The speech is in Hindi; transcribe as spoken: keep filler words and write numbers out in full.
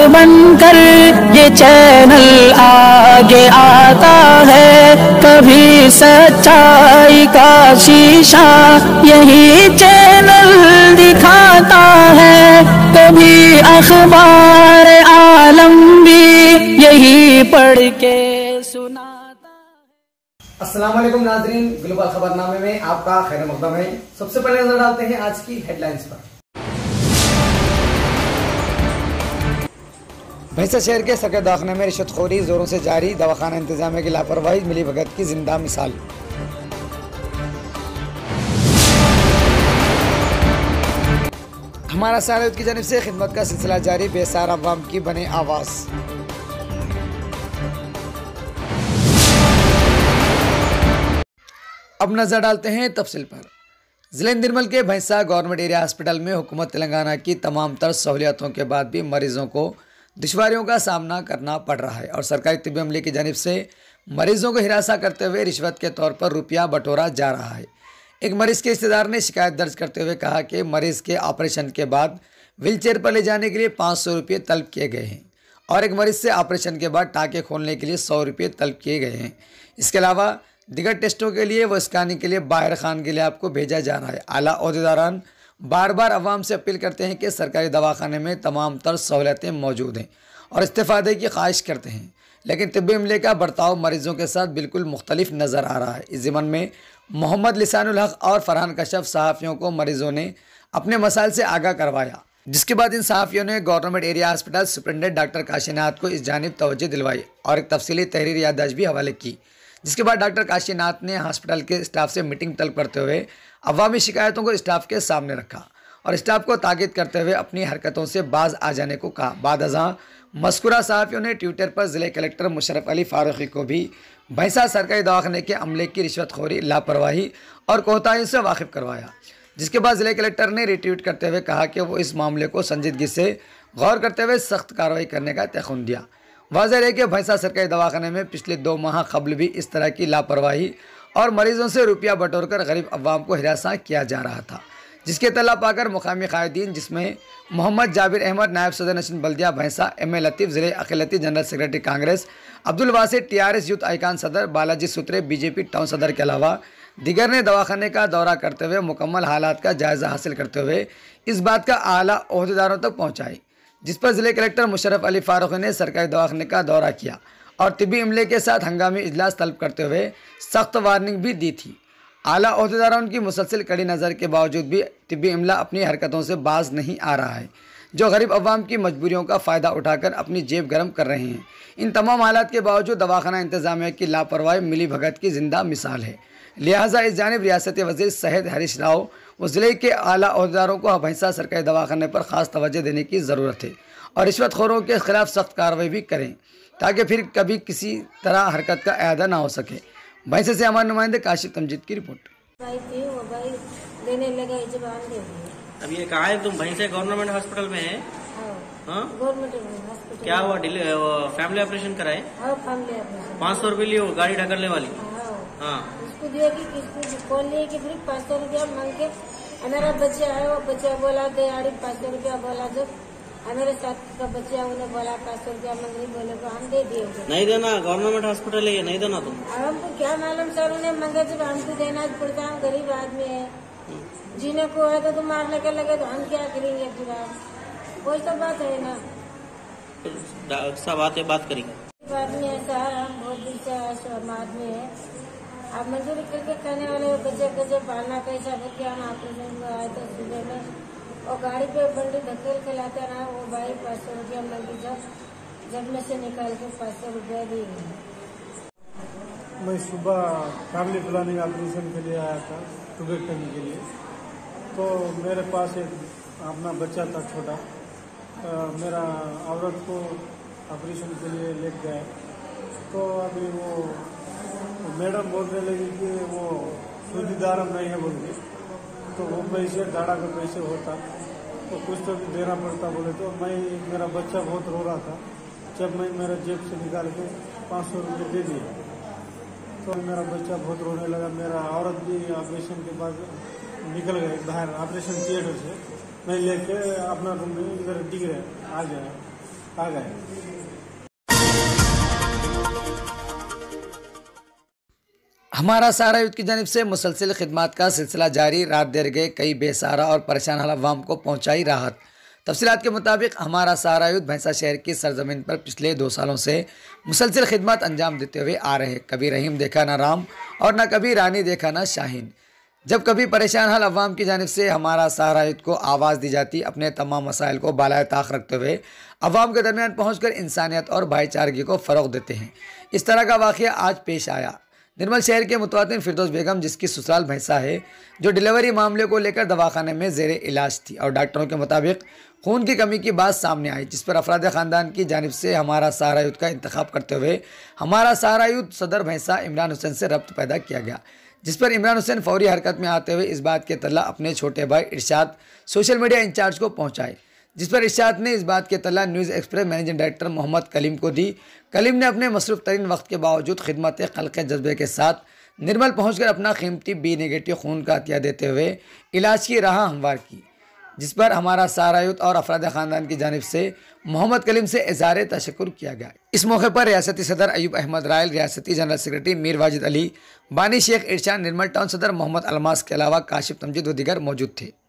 बनकर ये चैनल आगे आता है। कभी सच्चाई का शीशा यही चैनल दिखाता है, कभी अखबार आलम भी यही पढ़ के सुनाता है। अस्सलाम वालेकुम नाज़रीन, ग्लोबल खबरनामे में आपका खैर मक़दम है। सबसे पहले नजर डालते हैं आज की हेडलाइंस पर। भैंसा शहर के सरकारी दवाखाने में रिश्वतखोरी जोरों से जारी, दवाखाना इंतजामिया की लापरवाही मिली भगत की जिंदा मिसाल। हमारा साथ की जानिब से खिदमत का सिलसिला जारी, बेसार अवाम की बने आवाज़। अब नजर डालते हैं तफसील पर। जिले निर्मल के भैंसा गवर्नमेंट एरिया हॉस्पिटल में हुकूमत तेलंगाना की तमाम तर सहूलियतों के बाद भी मरीजों को दुश्वारियों का सामना करना पड़ रहा है और सरकारी तिब्बी अमले की जानिब से मरीजों को हिरासा करते हुए रिश्वत के तौर पर रुपया बटोरा जा रहा है। एक मरीज के रिश्तेदार ने शिकायत दर्ज करते हुए कहा कि मरीज के ऑपरेशन के बाद व्हीलचेयर पर ले जाने के लिए पाँच सौ रुपये तलब किए गए हैं और एक मरीज से ऑपरेशन के बाद टाँके खोलने के लिए सौ रुपये तलब किए गए हैं। इसके अलावा दिगर टेस्टों के लिए व स्कैनिंग के लिए बाहर खान के लिए आपको भेजा जा रहा है। आला ओहदेदारान बार बार अवाम से अपील करते हैं कि सरकारी दवाखाने में तमाम तर सहूलतें मौजूद हैं और इस्तेफादे की ख्वाहिश करते हैं, लेकिन तिब्बी अमले का बर्ताव मरीजों के साथ बिल्कुल मुख्तलिफ नज़र आ रहा है। इस ज़िमन में मोहम्मद लिसानुल हक और फरहान कशफ सहाफ़ियों को मरीजों ने अपने मसाइल से आगाह करवाया, जिसके बाद इन सहाफ़ियों ने government area hospital superintendent doctor Kashinath को इस जानिब तवज्जो दिलवाई और एक तफसीली तहरीर याददाश्त भी हवाले की, जिसके बाद डॉक्टर काशीनाथ ने हॉस्पिटल के स्टाफ से मीटिंग तलब करते हुए अवामी शिकायतों को स्टाफ के सामने रखा और स्टाफ को ताकीद करते हुए अपनी हरकतों से बाज आ जाने को कहा। बाद अज़ां मस्कुरा सहाफ़ियों ने ट्विटर पर ज़िले कलेक्टर मुशर्रफ अली फारूकी को भी भैंसा सरकारी दवाखाने के अमले की रिश्वतखोरी, लापरवाही और कोताही से वाकिफ़ करवाया, जिसके बाद ज़िले कलेक्टर ने रिट्वीट करते हुए कहा कि वो इस मामले को संजीदगी से गौर करते हुए सख्त कार्रवाई करने का तयक़ुन दिया। वाज़ेह है कि भैंसा सरकारी दवाखाने में पिछले दो माह कबल भी इस तरह की लापरवाही और मरीजों से रुपया बटोर कर गरीब अवाम को हिरासा किया जा रहा था, जिसके तला पाकर मुकामी कायदीन जिसमें मोहम्मद जाबिर अहमद नायब सदर नशीन बल्दिया भैंसा, एम ए लतीफ़ ज़िले अक़िलती general secretary Congress, Abdul Wasit T R S youth icon सदर, बालाजी सूत्रे बीजेपी टाउन सदर के अलावा दिगर ने दवाखाने का दौरा करते हुए मुकम्मल हालात का जायज़ा हासिल करते हुए इस बात का आला ओहदेदारों तक पहुँचाई, जिस पर ज़िले कलेक्टर मुशर्रफ अली फारूकी ने सरकारी दवाखाने का दौरा किया और तिब्बी अमले के साथ हंगामी इजलास तलब करते हुए सख्त वार्निंग भी दी थी। आला ओहदेदारों की मुसलसल कड़ी नज़र के बावजूद भी तिब्बी अमला अपनी हरकतों से बाज नहीं आ रहा है, जो गरीब अवाम की मजबूरियों का फ़ायदा उठाकर अपनी जेब गर्म कर रहे हैं। इन तमाम हालात के बावजूद दवाखाना इंतजामिया की लापरवाही मिली भगत की जिंदा मिसाल है। लिहाजा इस जानिब रियासती वज़ीर सैयद हरीश राव व ज़िले के आला ओहदेदारों को भैंसा सरकारी दवाखाने पर ख़ास तवज्जो देने की ज़रूरत है और रिश्वतखोरों के खिलाफ सख्त कार्रवाई भी करें, ताकि फिर कभी किसी तरह हरकत का अयादा ना हो सके। भैंसे से हमारे नुमाइंदे काशिफ तमजीद की रिपोर्ट। भाई थी वो भाई देने लगा जबान दे दिया। अब ये कहाँ है तुम? भैंसे गवर्नमेंट हॉस्पिटल में है? हाँ गवर्नमेंट हॉस्पिटल। क्या हुआ? फैमिली ऑपरेशन कराए? हाँ फैमिली ऑपरेशन। पाँच सौ रूपये लिए वो गाड़ी ढकलने वाली? हाँ उसको दिया कि किसको कौन लिए कि फिर पाँच सौ रुपया मांग के हमारा बच्चा है, वो बच्चा बोला दे आड़ी पाँच सौ रुपया बोला, जब हमारे साथ का बच्चा उन्हें बोला पाँच सौ रुपया मंगनी बोले तो हम दे दिए। नहीं देना, गवर्नमेंट हॉस्पिटल है ये, नहीं देना तुम। हमको क्या मालूम सर, उन्हें मंगे जब हमको देना पड़ता, हम गरीब आदमी है, जीने को है तो तुम मारने के लगे तो हम क्या करेंगे? पूरा कोई तो बात है ना, सब आते बात करेंगे। आदमी है सर, हम बहुत दिल आदमी है, आप मंजूरी करके कहने वाले बच्चे बच्चे पालना कैसा बच्चे हम ऑपरेशन में आए तो सुबह में और गाड़ी पे बंडी धकेल के लाते रहा, वो भाई पाँच सौ रुपया मंगी, जब जब में से निकाल के पाँच सौ रुपया दी। मैं सुबह फैमिली प्लानिंग ऑपरेशन के लिए आया था ट्यूबेक्टमी के लिए, तो मेरे पास एक अपना बच्चा था छोटा, मेरा औरत को ऑपरेशन के लिए लेके गए, तो अभी वो मैडम बोलने लगी कि वो सूदीदार नहीं है बोल के, तो वो पैसे दाड़ा का पैसे होता तो कुछ तो भी देना पड़ता बोले, तो मैं मेरा बच्चा बहुत रो रहा था, जब मैं मेरा जेब से निकाल के पाँच सौ रुपये दे दिए तो मेरा बच्चा बहुत रोने लगा। मेरा औरत भी ऑपरेशन के बाद निकल गए बाहर ऑपरेशन थिएटर से, मैं लेके अपना रूम में इधर डिग रहे आ गया, आ गए। हमारा सहारा युद्ध की जानिब से मुसलसिल खिदमात का सिलसिला जारी। रात देर गए कई बेसहारा और परेशान हाल अवाम को पहुंचाई राहत। तफसीलात के मुताबिक हमारा सहारा युद्ध भैंसा शहर की सरजमीन पर पिछले दो सालों से मुसलसिल खिदमत अंजाम देते हुए आ रहे। कभी रहीम देखा ना राम और न कभी रानी देखा ना शाहीन। जब कभी परेशान हाल अवाम की जानिब से हमारा सहारा युद्ध को आवाज़ दी जाती, अपने तमाम मसाइल को बालाए ताक रखते हुए अवाम के दरमियान पहुँच कर इंसानियत और भाईचारगी को फ़रोग़ देते हैं। इस तरह का वाक़या आज पेश आया। निर्मल शहर के मुतवातिन फिरदौस बेगम, जिसकी ससुराल भैंसा है, जो डिलीवरी मामले को लेकर दवाखाने में जेर इलाज थी और डॉक्टरों के मुताबिक खून की कमी की बात सामने आई, जिस पर अफराद ख़ानदान की जानिब से हमारा सहारा युद्ध का इंतखाब करते हुए हमारा सहारा युद्ध सदर भैंसा इमरान हुसैन से रब्त पैदा किया गया, जिस पर इमरान हुसैन फौरी हरकत में आते हुए इस बात के तल्ला अपने छोटे भाई इरशाद सोशल मीडिया इंचार्ज को पहुँचाए, जिस पर इरशाद ने इस बात के तल्ला news express managing director Mohammed Kaleem को दी। कलीम ने अपने मसरूफ़ तरीन वक्त के बावजूद खिदमत खल्क़ जज्बे के साथ निर्मल पहुंचकर अपना कीमती बी नेगेटिव खून का अतिया देते हुए इलाज की राह हमवार की, जिस पर हमारा सहारा युद्ध और अफराद ख़ानदान की जानिब से मोहम्मद कलीम से इज़हार तशक्कुर किया गया। इस मौके पर रियासती सदर अयूब अहमद रायल, रियासती जनरल सेक्रेटरी मीर वाजिद अली, बानी शेख इरशाद, निर्मल टाउन सदर मोहम्मद अलमास के अलावा काशिफ तमजीद व दीगर मौजूद थे।